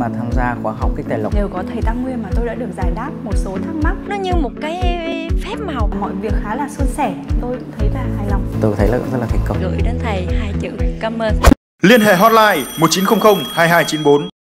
mà tham gia khóa học Kích Tài Lộc. Nhờ có thầy Tăng Nguyên mà tôi đã được giải đáp một số thắc mắc. Nó như một cái phép màu. Mọi việc khá là suôn sẻ, tôi cũng thấy là hài lòng. Tôi thấy là rất là thành công. Gửi đến thầy 2 chữ cảm ơn. Liên hệ hotline 1900 2294.